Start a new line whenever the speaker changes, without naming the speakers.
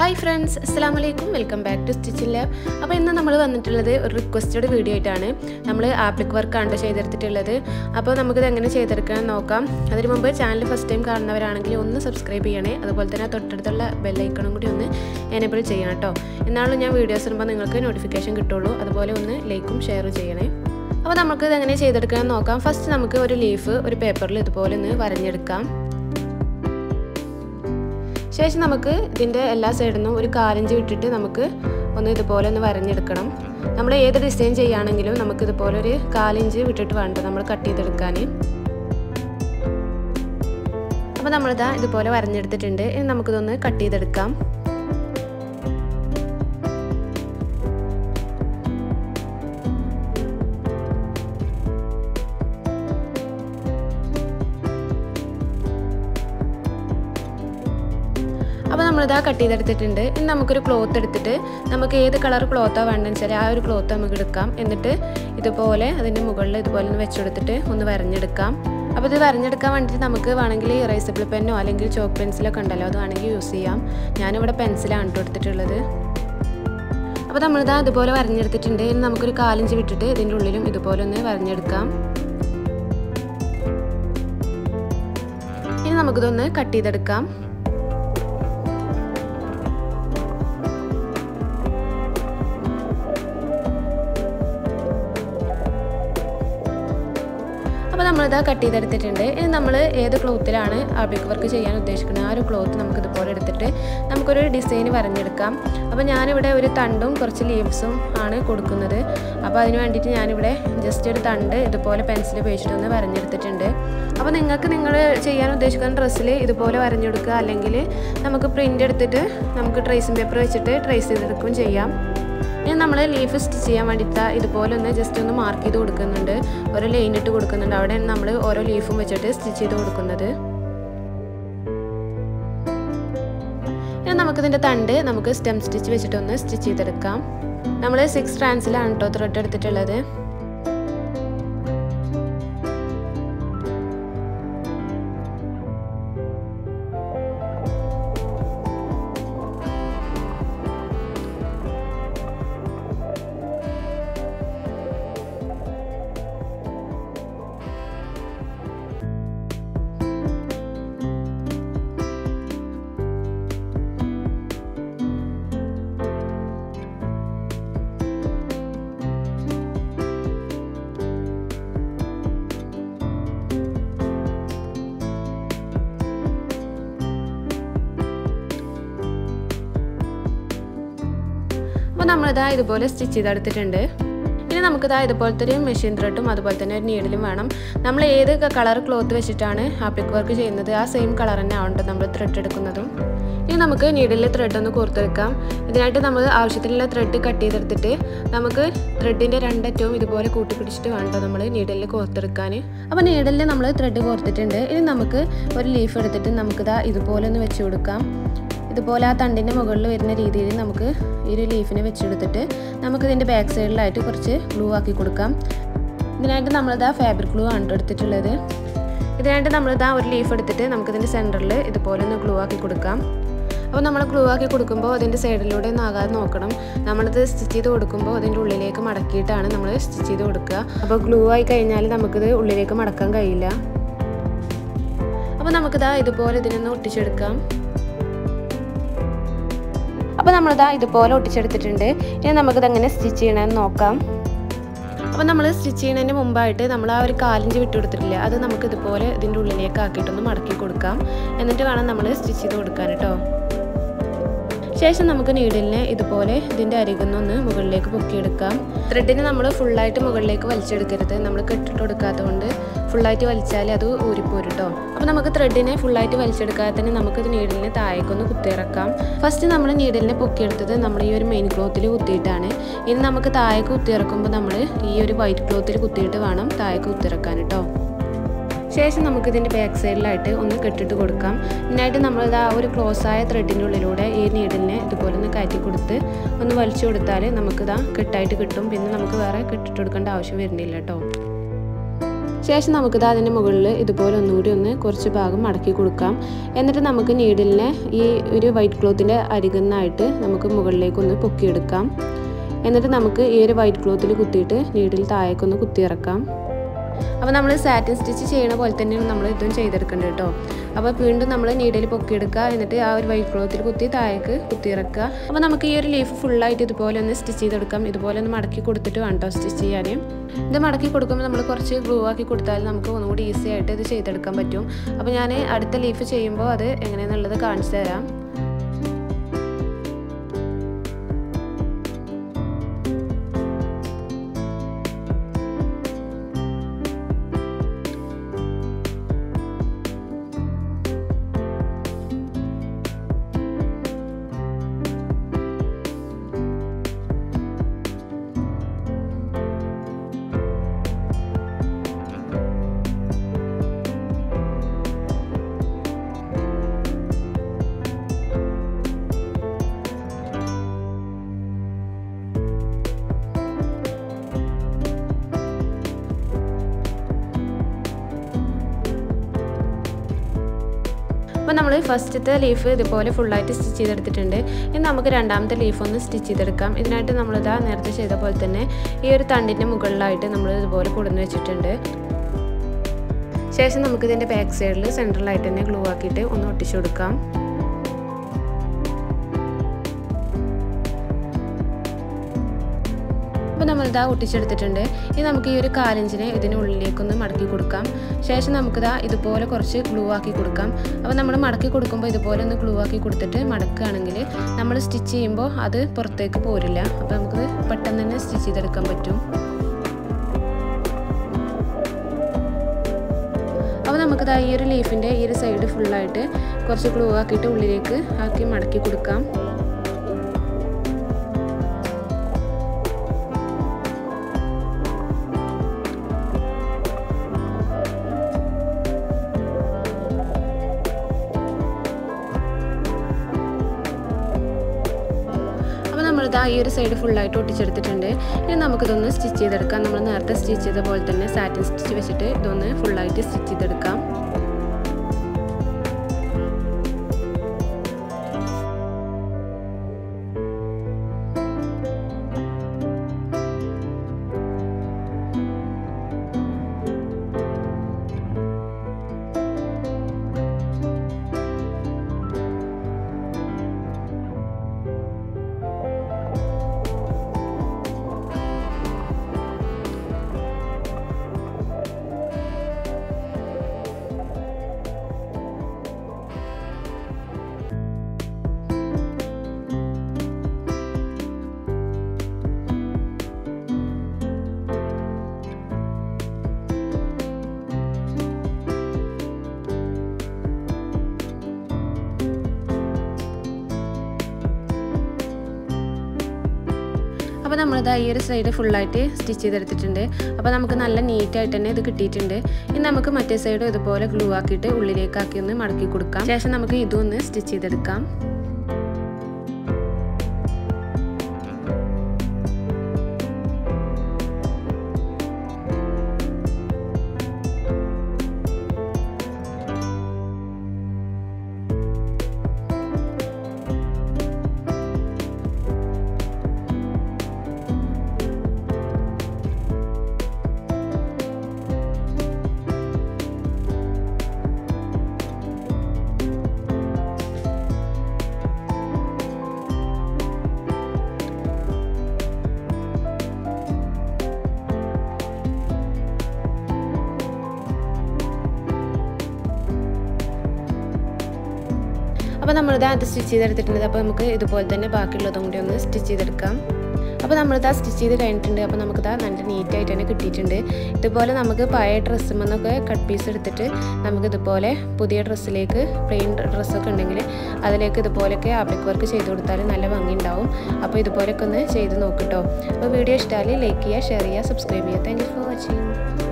Hi friends, assalamu alaikum. Welcome back to Stitching Lab. അപ്പോൾ ഇന്ന് നമ്മൾ വന്നിട്ടുള്ളത് ഒരു റിക്വസ്റ്റഡ് വീഡിയോ ആയിട്ടാണ്. നമ്മൾ ആപ്ലിക് വർക്ക് ആണ് ചെയ്തെടുത്തിട്ടുള്ളത്. അപ്പോൾ നമുക്ക് ഇത് എങ്ങനെ ചെയ്തെടുക്കാൻ നോക്കാം. അതിനു മുമ്പ് ചാനൽ ഫസ്റ്റ് ടൈം കാണുന്നവരാണെങ്കിൽ ഒന്ന് സബ്സ്ക്രൈബ് ചെയ്യണേ. അതുപോലെ തന്നെ തൊട്ടടുത്തുള്ള ബെൽ ഐക്കണും കൂടി ഒന്ന് എനേബിൾ ചെയ്യണം കേട്ടോ. എന്നാലും ഞാൻ വീഡിയോസ് ഇടുമ്പോൾ നിങ്ങൾക്ക് നോട്ടിഫിക്കേഷൻ കിട്ടുള്ളൂ. അതുപോലെ ഒന്ന് ലൈക്കും ഷെയറും ചെയ്യണേ. അപ്പോൾ നമുക്ക് ഇത് എങ്ങനെ ചെയ്തെടുക്കാൻ നോക്കാം. ഫസ്റ്റ് നമുക്ക് ഒരു ലീഫ് ഒരു പേപ്പറിൽ ഇതുപോലെ ഒന്ന് വരഞ്ഞെടുക്കാം. ശേഷം നമുക്ക് ഇതിൻ്റെ എല്ലാ സൈഡിൽ നിന്നും ഒരു 4 ഇഞ്ച് വിട്ടിട്ട് നമുക്ക് ഒന്ന് ഇതുപോലെ ഒന്ന് വരഞ്ഞെടുക്കണം. നമ്മൾ ഏത് ഡിസൈൻ ചെയ്യുകയാണെങ്കിലും നമുക്ക് ഇതുപോലെ ഒരു 4 ഇഞ്ച് വിട്ടിട്ട് വേണ്ട നമ്മൾ കട്ട് ചെയ്തെടുക്കാൻ. അപ്പോൾ നമ്മളിതാ ഇതുപോലെ വരഞ്ഞെടുത്തിട്ടുണ്ട്. ഇനി നമുക്കിതൊന്ന് കട്ട് ചെയ്തെടുക്കാം. അപ്പോൾ നമ്മളിതാ കട്ട് ചെയ്തെടുത്തിട്ടുണ്ട്. ഇനി നമുക്കൊരു ക്ലോത്ത് എടുത്തിട്ട് നമുക്ക് ഏത് കളർ ക്ലോത്താണ് വേണ്ടതെന്ന് വെച്ചാൽ ആ ഒരു ക്ലോത്ത് നമുക്ക് എടുക്കാം. എന്നിട്ട് ഇതുപോലെ അതിൻ്റെ മുകളിൽ ഇതുപോലെ ഒന്ന് വെച്ചെടുത്തിട്ട് ഒന്ന് വരഞ്ഞെടുക്കാം. അപ്പോൾ ഇത് വരഞ്ഞെടുക്കാൻ വേണ്ടിയിട്ട് നമുക്ക് വേണമെങ്കിൽ ഇറേസബിൾ പെന്നോ അല്ലെങ്കിൽ ചോക്ക് പെൻസിലൊക്കെ ഉണ്ടല്ലോ അത് വേണമെങ്കിൽ യൂസ് ചെയ്യാം. ഞാനിവിടെ പെൻസിലാണ് എടുത്തിട്ടുള്ളത്. അപ്പോൾ നമ്മളിതാ ഇതുപോലെ വരഞ്ഞെടുത്തിട്ടുണ്ട്. ഇനി നമുക്കൊരു 4 ഇഞ്ച് വിട്ടിട്ട് ഇതിൻ്റെ ഉള്ളിലും ഇതുപോലെ ഒന്ന് വരഞ്ഞെടുക്കാം. ഇനി നമുക്കിതൊന്ന് കട്ട് ചെയ്തെടുക്കാം. അപ്പോൾ നമ്മളിതാ കട്ട് ചെയ്തെടുത്തിട്ടുണ്ട്. ഇനി നമ്മൾ ഏത് ക്ലോത്തിലാണ് ആപ്ലിക് വർക്ക് ചെയ്യാൻ ഉദ്ദേശിക്കുന്നത് ആ ഒരു ക്ലോത്ത് നമുക്കിതുപോലെ എടുത്തിട്ട് നമുക്കൊരു ഡിസൈൻ വരഞ്ഞെടുക്കാം. അപ്പോൾ ഞാനിവിടെ ഒരു തണ്ടും കുറച്ച് ലീവ്സും ആണ് കൊടുക്കുന്നത്. അപ്പോൾ അതിന് വേണ്ടിയിട്ട് ഞാനിവിടെ ജസ്റ്റ് ഒരു തണ്ട് ഇതുപോലെ പെൻസിൽ ഉപയോഗിച്ചിട്ടൊന്ന് വരഞ്ഞെടുത്തിട്ടുണ്ട്. അപ്പോൾ നിങ്ങൾക്ക് നിങ്ങൾ ചെയ്യാൻ ഉദ്ദേശിക്കുന്ന ഡ്രസ്സിൽ ഇതുപോലെ വരഞ്ഞെടുക്കുക, അല്ലെങ്കിൽ നമുക്ക് പ്രിൻ്റ് എടുത്തിട്ട് നമുക്ക് ട്രേസിംഗ് പേപ്പർ വെച്ചിട്ട് ട്രേസ് ചെയ്തെടുക്കുകയും ചെയ്യാം. ഇനി നമ്മൾ ലീഫ് സ്റ്റിച്ച് ചെയ്യാൻ വേണ്ടിയിട്ട് ഇതുപോലെ ഒന്ന് ജസ്റ്റ് ഒന്ന് മാർക്ക് ചെയ്ത് കൊടുക്കുന്നുണ്ട്. ഒരു ലൈൻ ഇട്ട് കൊടുക്കുന്നുണ്ട്. അവിടെയാണ് നമ്മൾ ഓരോ ലീഫും വെച്ചിട്ട് സ്റ്റിച്ച് ചെയ്ത് കൊടുക്കുന്നത്. ഇനി നമുക്കിതിൻ്റെ തണ്ട് നമുക്ക് സ്റ്റെം സ്റ്റിച്ച് വെച്ചിട്ടൊന്ന് സ്റ്റിച്ച് ചെയ്തെടുക്കാം. നമ്മൾ 6 സ്ട്രാൻഡ്സിലാണ് കേട്ടോ ത്രെഡ് എടുത്തിട്ടുള്ളത്. അപ്പോൾ നമ്മളിതാ ഇതുപോലെ സ്റ്റിച്ച് ചെയ്തെടുത്തിട്ടുണ്ട്. ഇനി നമുക്കിതാ ഇതുപോലത്തെ ഒരു മെഷീൻ ത്രെഡും അതുപോലെ തന്നെ ഒരു നീഡിലും വേണം. നമ്മൾ ഏത് കളർ ക്ലോത്ത് വെച്ചിട്ടാണ് ആപ്ലിക് വർക്ക് ചെയ്യുന്നത് ആ സെയിം കളർ തന്നെ ആവണ്ട നമ്മൾ ത്രെഡ് എടുക്കുന്നതും. ഇനി നമുക്ക് നീഡിലെ ത്രെഡ് ഒന്ന് കോർത്തെടുക്കാം. ഇതിനായിട്ട് നമ്മൾ ആവശ്യത്തിനുള്ള ത്രെഡ് കട്ട് ചെയ്തെടുത്തിട്ട് നമുക്ക് ത്രെഡിൻ്റെ 2 അറ്റവും ഇതുപോലെ കൂട്ടിപ്പിടിച്ചിട്ട് വേണ്ട നമ്മൾ നീഡിൽ കോർത്തെടുക്കാൻ. അപ്പോൾ നീഡിൽ നമ്മൾ ത്രെഡ് കോർത്തിട്ടുണ്ട്. ഇനി നമുക്ക് ഒരു ലീഫ് എടുത്തിട്ട് നമുക്കിതാ ഇതുപോലെ ഒന്ന് വെച്ച് കൊടുക്കാം. ഇതുപോലെ ആ തണ്ടിൻ്റെ മുകളിൽ വരുന്ന രീതിയിൽ നമുക്ക് ഈ ഒരു ലീഫിനെ വെച്ചെടുത്തിട്ട് നമുക്കിതിൻ്റെ ബാക്ക് സൈഡിലായിട്ട് കുറച്ച് ഗ്ലൂ ആക്കി കൊടുക്കാം. ഇതിനായിട്ട് നമ്മളിതാ ഫാബ്രിക് ഗ്ലൂ ആണ് എടുത്തിട്ടുള്ളത്. ഇതിനായിട്ട് നമ്മളിതാ ഒരു ലീഫ് എടുത്തിട്ട് നമുക്കിതിൻ്റെ സെൻറ്ററിൽ ഇതുപോലെ ഒന്ന് ഗ്ലൂ ആക്കി കൊടുക്കാം. അപ്പോൾ നമ്മൾ ഗ്ലൂ ആക്കി കൊടുക്കുമ്പോൾ അതിൻ്റെ സൈഡിലൂടെ ഒന്നും ആകാതെ നോക്കണം. നമ്മളിത് സ്റ്റിച്ച് ചെയ്ത് കൊടുക്കുമ്പോൾ അതിൻ്റെ ഉള്ളിലേക്ക് മടക്കിയിട്ടാണ് നമ്മൾ സ്റ്റിച്ച് ചെയ്ത് കൊടുക്കുക. അപ്പോൾ ഗ്ലൂ ആയി കഴിഞ്ഞാൽ നമുക്കിത് ഉള്ളിലേക്ക് മടക്കാൻ കഴിയില്ല. അപ്പോൾ നമുക്കിതാ ഇതുപോലെ ഇതിനൊന്ന് ഒട്ടിച്ചെടുക്കാം. അപ്പോൾ നമ്മളിതാ ഇതുപോലെ ഒട്ടിച്ചെടുത്തിട്ടുണ്ട്. ഇനി നമുക്കിത് എങ്ങനെ സ്റ്റിച്ച് ചെയ്യണമെന്ന് നോക്കാം. അപ്പോൾ നമ്മൾ സ്റ്റിച്ച് ചെയ്യുന്നതിന് മുമ്പായിട്ട് നമ്മൾ ആ ഒരു 4 ഇഞ്ച് വിട്ട് കൊടുത്തിട്ടില്ല, അത് നമുക്ക് ഇതുപോലെ ഇതിൻ്റെ ഉള്ളിലേക്ക് ആക്കിയിട്ടൊന്ന് മടക്കി കൊടുക്കാം. എന്നിട്ട് വേണം നമ്മൾ സ്റ്റിച്ച് ചെയ്ത് കൊടുക്കാൻ കേട്ടോ. ശേഷം നമുക്ക് നീഡിലിനെ ഇതുപോലെ ഇതിൻ്റെ അരികുന്നൊന്ന് മുകളിലേക്ക് പൊക്കിയെടുക്കാം. ത്രെഡിന് നമ്മൾ ഫുള്ളായിട്ട് മുകളിലേക്ക് വലിച്ചെടുക്കരുത്. നമ്മൾ കെട്ടിട്ട് കൊടുക്കാത്തതുകൊണ്ട് ഫുള്ളായിട്ട് വലിച്ചാൽ അത് ഊരിപ്പോരും കേട്ടോ. അപ്പോൾ നമുക്ക് ത്രെഡിനെ ഫുള്ളായിട്ട് വലിച്ചെടുക്കാതെ തന്നെ നമുക്കിത് നീഡിലിനെ താഴേക്കൊന്ന് കുത്തിയിറക്കാം. ഫസ്റ്റ് നമ്മൾ നീഡിലിനെ പൊക്കിയെടുത്തത് നമ്മൾ ഈ ഒരു മെയിൻ ക്ലോത്തിൽ കുത്തിയിട്ടാണ്. ഇനി നമുക്ക് താഴേക്ക് കുത്തിയിറക്കുമ്പോൾ നമ്മൾ ഈ ഒരു വൈറ്റ് ക്ലോത്തിൽ കുത്തിയിട്ട് വേണം താഴേക്ക് കുത്തിയിറക്കാൻ കേട്ടോ. ശേഷം നമുക്കിതിൻ്റെ ബാക്ക് സൈഡിലായിട്ട് ഒന്ന് കെട്ടിട്ട് കൊടുക്കാം. ഇതിനായിട്ട് നമ്മളിത് ആ ഒരു ക്ലോസ് ആയ ത്രെഡിൻ്റെ ഉള്ളിലൂടെ ഈ നീഡിലിനെ ഇതുപോലെ ഒന്ന് കയറ്റി കൊടുത്ത് ഒന്ന് വലിച്ചു കൊടുത്താൽ നമുക്കിതാ കെട്ടായിട്ട് കിട്ടും. പിന്നെ നമുക്ക് വേറെ കെട്ടിട്ട് കൊടുക്കേണ്ട ആവശ്യം വരുന്നില്ല കേട്ടോ. ശേഷം നമുക്കിത് അതിൻ്റെ മുകളിൽ ഇതുപോലെ ഒന്നുകൂടി കുറച്ച് ഭാഗം മടക്കി കൊടുക്കാം. എന്നിട്ട് നമുക്ക് നീഡിലിനെ ഈ ഒരു വൈറ്റ് ക്ലോത്തിൻ്റെ അരികുന്നായിട്ട് നമുക്ക് മുകളിലേക്കൊന്ന് പൊക്കിയെടുക്കാം. എന്നിട്ട് നമുക്ക് ഈ ഒരു വൈറ്റ് ക്ലോത്തിൽ കുത്തിയിട്ട് നീഡിൽ താഴേക്കൊന്ന് കുത്തിയിറക്കാം. അപ്പോൾ നമ്മൾ സാറ്റിൻ സ്റ്റിച്ച് ചെയ്യണ പോലെ തന്നെയാണ് നമ്മൾ ഇതും ചെയ്തെടുക്കേണ്ടത് കേട്ടോ. അപ്പോൾ വീണ്ടും നമ്മൾ നീഡിൽ പൊക്കിയെടുക്കുക. എന്നിട്ട് ആ ഒരു വൈറ്റ് ക്ലോത്തിൽ കുത്തി താഴേക്ക് കുത്തിയിറക്കുക. അപ്പോൾ നമുക്ക് ഈ ഒരു ലീഫ് ഫുള്ളായിട്ട് ഇതുപോലെ ഒന്ന് സ്റ്റിച്ച് ചെയ്തെടുക്കാം. ഇതുപോലെ ഒന്ന് മടക്കി കൊടുത്തിട്ട് വേണം കേട്ടോ സ്റ്റിച്ച് ചെയ്യാൻ. ഇത് മടക്കി കൊടുക്കുമ്പോൾ നമ്മൾ കുറച്ച് ഗ്ലൂ ആക്കി കൊടുത്താൽ നമുക്ക് ഒന്നുകൂടി ഈസി ആയിട്ട് ഇത് ചെയ്തെടുക്കാൻ പറ്റും. അപ്പോൾ ഞാൻ അടുത്ത ലീഫ് ചെയ്യുമ്പോൾ അത് എങ്ങനെയാണെന്നുള്ളത് കാണിച്ചു തരാം. അപ്പോൾ നമ്മൾ ഫസ്റ്റത്തെ ലീഫ് ഇതുപോലെ ഫുള്ളായിട്ട് സ്റ്റിച്ച് ചെയ്തെടുത്തിട്ടുണ്ട്. ഇനി നമുക്ക് രണ്ടാമത്തെ ലീഫ് ഒന്ന് സ്റ്റിച്ച് ചെയ്തെടുക്കാം. ഇതിനായിട്ട് നമ്മളിതാ നേരത്തെ ചെയ്ത പോലെ തന്നെ ഈ ഒരു തണ്ടിൻ്റെ മുകളിലായിട്ട് നമ്മൾ ഇതുപോലെ കൊടുന്ന് വെച്ചിട്ടുണ്ട്. ശേഷം നമുക്കിതിൻ്റെ ബാക്ക് സൈഡിൽ സെൻട്രലായിട്ട് തന്നെ ഗ്ലൂ ആക്കിയിട്ട് ഒന്ന് ഒട്ടിച്ചു കൊടുക്കാം. അപ്പോൾ നമ്മളിതാ ഒട്ടിച്ചെടുത്തിട്ടുണ്ട്. ഇനി നമുക്ക് ഈ ഒരു 1/4 ഇഞ്ചിനെ ഇതിനുള്ളിലേക്കൊന്ന് മടക്കി കൊടുക്കാം. ശേഷം നമുക്കിതാ ഇതുപോലെ കുറച്ച് ഗ്ലൂ ആക്കി കൊടുക്കാം. അപ്പോൾ നമ്മൾ മടക്കി കൊടുക്കുമ്പോൾ ഇതുപോലെ ഒന്ന് ഗ്ലൂ ആക്കി കൊടുത്തിട്ട് മടക്കുകയാണെങ്കിൽ നമ്മൾ സ്റ്റിച്ച് ചെയ്യുമ്പോൾ അത് പുറത്തേക്ക് പോരില്ല. അപ്പോൾ നമുക്ക് പെട്ടെന്ന് തന്നെ സ്റ്റിച്ച് ചെയ്തെടുക്കാൻ പറ്റും. അപ്പോൾ നമുക്കിതാ ഈ ഒരു ലീഫിൻ്റെ ഈ ഒരു സൈഡ് ഫുള്ളായിട്ട് കുറച്ച് ഗ്ലൂ ആക്കിയിട്ട് ഉള്ളിലേക്ക് ആക്കി മടക്കി കൊടുക്കാം. നമ്മളിതാ ഈ ഒരു സൈഡ് ഫുള്ളായിട്ട് ഒട്ടിച്ചെടുത്തിട്ടുണ്ട്. ഇനി നമുക്കിതൊന്ന് സ്റ്റിച്ച് ചെയ്തെടുക്കാം. നമ്മൾ നേരത്തെ സ്റ്റിച്ച് ചെയ്ത പോലെ തന്നെ സാറ്റിൻ സ്റ്റിച്ച് വെച്ചിട്ട് ഇതൊന്ന് ഫുള്ളായിട്ട് സ്റ്റിച്ച് ചെയ്തെടുക്കാം. അപ്പോൾ നമ്മളിതാ ഈ ഒരു സൈഡ് ഫുള്ളായിട്ട് സ്റ്റിച്ച് ചെയ്തെടുത്തിട്ടുണ്ട്. അപ്പോൾ നമുക്ക് നല്ല നീറ്റായിട്ട് തന്നെ ഇത് കിട്ടിയിട്ടുണ്ട്. ഇനി നമുക്ക് മറ്റേ സൈഡും ഇതുപോലെ ഗ്ലൂ ആക്കിയിട്ട് ഉള്ളിലേക്കാക്കി ഒന്ന് മടക്കി കൊടുക്കാം. ശേഷം നമുക്ക് ഇതും ഒന്ന് സ്റ്റിച്ച് ചെയ്തെടുക്കാം. അപ്പോൾ നമ്മളിത് അത് സ്റ്റിച്ച് ചെയ്തെടുത്തിട്ടുണ്ട്. അപ്പോൾ നമുക്ക് ഇതുപോലെ തന്നെ ബാക്കിയുള്ളതും കൂടി ഒന്ന് സ്റ്റിച്ച് ചെയ്തെടുക്കാം. അപ്പോൾ നമ്മളിത് സ്റ്റിച്ച് ചെയ്ത് കഴിഞ്ഞിട്ടുണ്ട്. അപ്പോൾ നമുക്കിത് നല്ല നീറ്റായിട്ട് തന്നെ കിട്ടിയിട്ടുണ്ട്. ഇതുപോലെ നമുക്ക് പഴയ ഡ്രസ്സുമെന്നൊക്കെ കട്ട് പീസ് എടുത്തിട്ട് നമുക്കിതുപോലെ പുതിയ ഡ്രസ്സിലേക്ക് പ്ലെയിൻ ഡ്രസ്സൊക്കെ ഉണ്ടെങ്കിൽ അതിലേക്ക് ഇതുപോലെയൊക്കെ ആപ്ലിക് വർക്ക് ചെയ്ത് കൊടുത്താൽ നല്ല ഭംഗി ഉണ്ടാവും. അപ്പോൾ ഇതുപോലെയൊക്കെ ഒന്ന് ചെയ്ത് നോക്കിട്ടോ. അപ്പോൾ വീഡിയോ ഇഷ്ടമായാൽ ലൈക്ക് ചെയ്യുക, ഷെയർ ചെയ്യുക, സബ്സ്ക്രൈബ് ചെയ്യുക. Thank you for watching.